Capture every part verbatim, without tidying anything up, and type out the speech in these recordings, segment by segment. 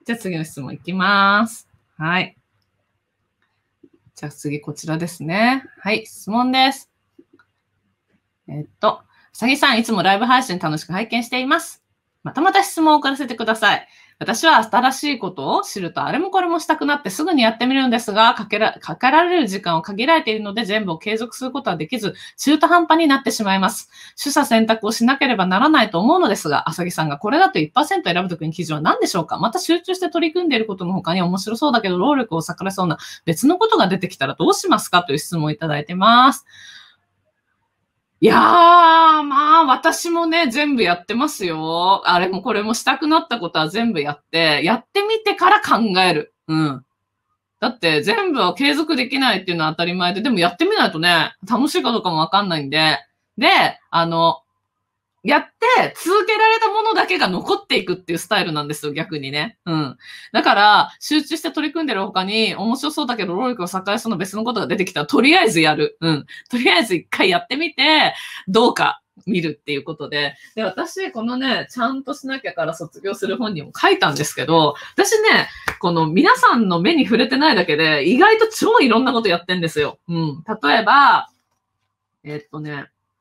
じゃあ次の質問いきます。はい。じゃあ次こちらですね。はい、質問です。えっと、うさぎさん、いつもライブ配信楽しく拝見しています。またまた質問を送らせてください。私は新しいことを知るとあれもこれもしたくなってすぐにやってみるんですが、かけら、かけられる時間を限られているので全部を継続することはできず、中途半端になってしまいます。取捨選択をしなければならないと思うのですが、あさぎさんがこれだと いちパーセント 選ぶときに基準は何でしょうか？また集中して取り組んでいることの他に面白そうだけど労力を割かれそうな別のことが出てきたらどうしますか？という質問をいただいてます。いやー、まあ、私もね、全部やってますよ。あれもこれもしたくなったことは全部やって、やってみてから考える。うん。だって全部は継続できないっていうのは当たり前で、でもやってみないとね、楽しいかどうかもわかんないんで、で、あの、やって続けられたものだけが残っていくっていうスタイルなんですよ、逆にね。うん。だから、集中して取り組んでる他に、面白そうだけど労力を割かれそうな別のことが出てきたら、とりあえずやる。うん。とりあえず一回やってみて、どうか見るっていうことで。で、私、このね、ちゃんとしなきゃから卒業する本にも書いたんですけど、私ね、この皆さんの目に触れてないだけで、意外と超いろんなことやってんですよ。うん。例えば、えっとね、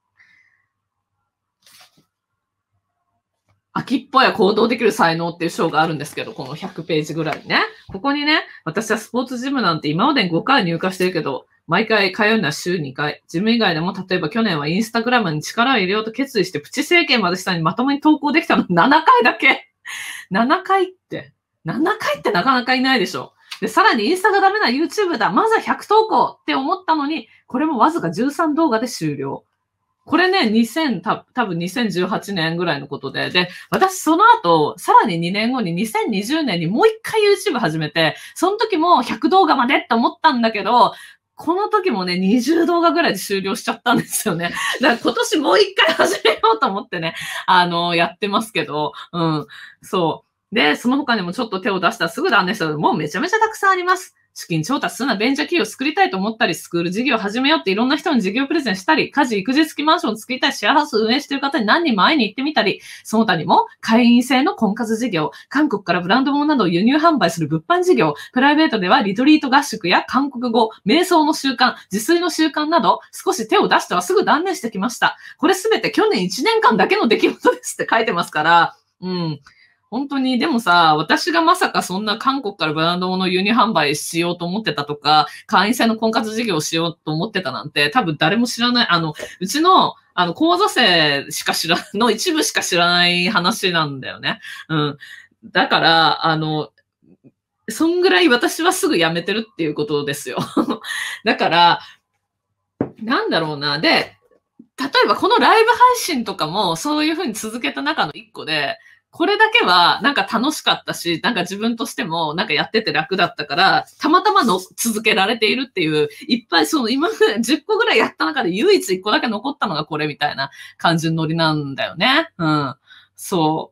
秋っぽや行動できる才能っていう章があるんですけど、このひゃくページぐらいね。ここにね、私はスポーツジムなんて今までにごかい入荷してるけど、毎回通うのは週にかい。ジム以外でも、例えば去年はインスタグラムに力を入れようと決意してプチ政権までしたのにまともに投稿できたのななかいだけ。ななかいって。ななかいってなかなかいないでしょ。で、さらにインスタがダメな YouTube だ。まずはひゃく投稿って思ったのに、これもわずかじゅうさん動画で終了。これね、にせん、た多分にせんじゅうはちねんぐらいのことで、で、私その後、さらににねんごににせんにじゅうねんにもう一回 YouTube 始めて、その時もひゃく動画までって思ったんだけど、この時もね、にじゅう動画ぐらいで終了しちゃったんですよね。だから今年もう一回始めようと思ってね、あの、やってますけど、うん、そう。で、その他にもちょっと手を出したらすぐ断念したら、もうめちゃめちゃたくさんあります。資金調達するなベンチャー企業を作りたいと思ったり、スクール事業を始めようっていろんな人に事業プレゼンしたり、家事育児付きマンションを作りたい、シェアハウスを運営している方に何人も会いに行ってみたり、その他にも会員制の婚活事業、韓国からブランド物などを輸入販売する物販事業、プライベートではリトリート合宿や韓国語、瞑想の習慣、自炊の習慣など、少し手を出してはすぐ断念してきました。これすべて去年いちねんかんだけの出来事ですって書いてますから、うん。本当に、でもさ、私がまさかそんな韓国からブランド物を輸入販売しようと思ってたとか、会員制の婚活事業をしようと思ってたなんて、多分誰も知らない、あの、うちの、あの、講座生しか知ら、の一部しか知らない話なんだよね。うん。だから、あの、そんぐらい私はすぐ辞めてるっていうことですよ。だから、なんだろうな。で、例えばこのライブ配信とかもそういうふうに続けた中の一個で、これだけはなんか楽しかったし、なんか自分としてもなんかやってて楽だったから、たまたまの続けられているっていう、いっぱいその今までじゅっこぐらいやった中で唯一いっこだけ残ったのがこれみたいな感じのノリなんだよね。うん。そう。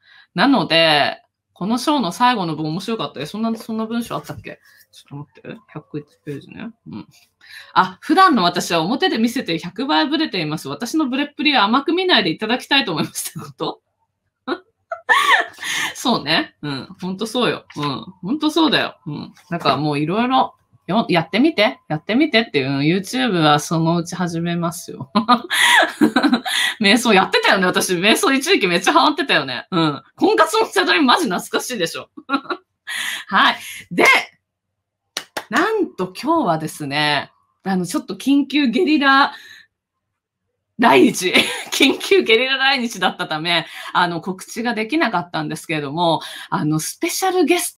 なので、この章の最後の文面白かったよ。そんな、そんな文章あったっけ？ちょっと待って。ひゃくいちページね。うん。あ、普段の私は表で見せてひゃくばいブレています。私のブレっぷりは甘く見ないでいただきたいと思いますってことそうね。うん。ほんとそうよ。うん。ほんとそうだよ。うん。だからもういろいろやってみて。やってみてっていう。YouTube はそのうち始めますよ。瞑想やってたよね。私、瞑想一時期めっちゃハマってたよね。うん。婚活のセドリマジ懐かしいでしょ。はい。で、なんと今日はですね、あの、ちょっと緊急ゲリラ来日、緊急ゲリラ来日だったため、あの、告知ができなかったんですけれども、あの、スペシャルゲスト